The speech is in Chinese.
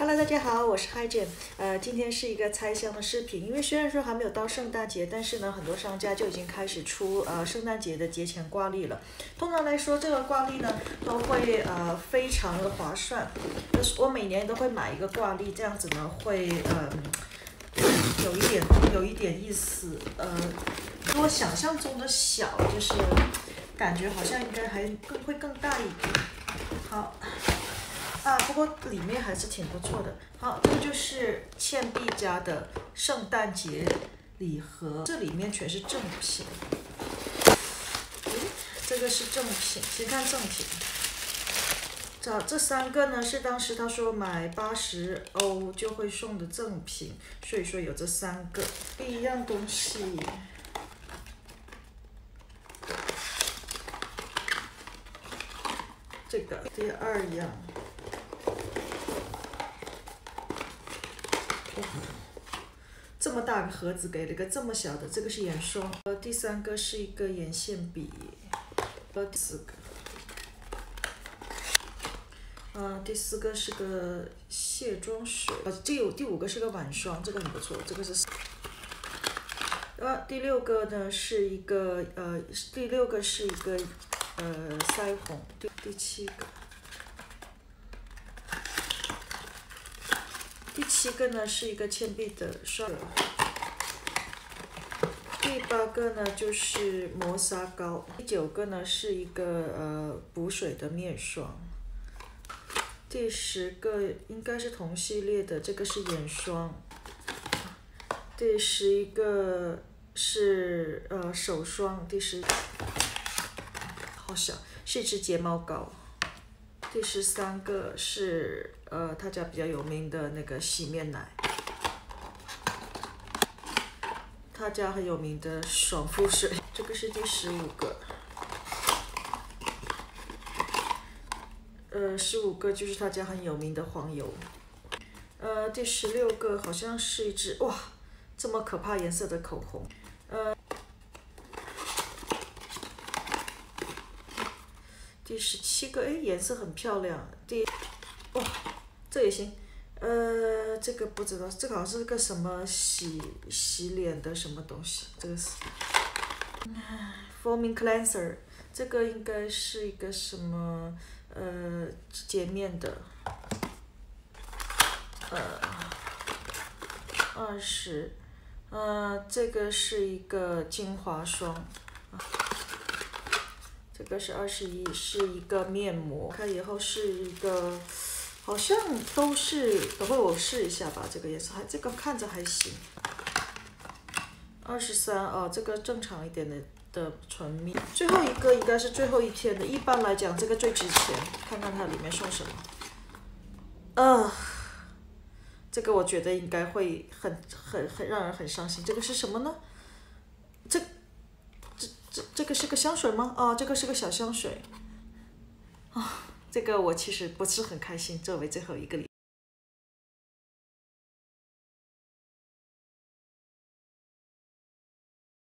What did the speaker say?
Hello， 大家好，我是 Hi Jane。今天是一个拆箱的视频，因为虽然说还没有到圣诞节，但是呢，很多商家就已经开始出圣诞节的节前挂历了。通常来说，这个挂历呢都会非常的划算。我每年都会买一个挂历，这样子呢会有一点意思。比我想象中的小，就是感觉好像应该会更大一点。好。不过里面还是挺不错的。好，这个就是倩碧家的圣诞节礼盒，这里面全是正品。这个是正品，先看正品。这三个呢是当时他说买80欧就会送的赠品，所以说有这三个不一样东西。这个第二样。这么大个盒子给了个这么小的，这个是眼霜。第三个是一个眼线笔。第四个。第四个是个卸妆水。第五个是个晚霜，这个很不错，这个是。第六个呢是一个腮红。第七个。第7个呢是一个倩碧的刷子。第8个呢就是磨砂膏。第9个呢是一个补水的面霜。第10个应该是同系列的，这个是眼霜。第11个是手霜。好小，是一支睫毛膏。第13个是他家比较有名的那个洗面奶，他家很有名的爽肤水。这个是第15个，15个就是他家很有名的黄油。第16个好像是一支哇，这么可怕颜色的口红。第17个，颜色很漂亮。哇，这也行。这个不知道，这个好像是个什么洗脸的什么东西，这个是。Foaming Cleanser， 这个应该是一个什么洁面的。20，这个是一个精华霜。这个是21，是一个面膜。开以后是一个，好像都是，等会我试一下吧。这个颜色这个看着还行。23，这个正常一点的唇蜜。最后一个应该是最后一天的，一般来讲这个最值钱。看看它里面送什么。这个我觉得应该会很让人很伤心。这个是什么呢？这个是个香水吗？这个是个小香水。这个我其实不是很开心，作为最后一个礼。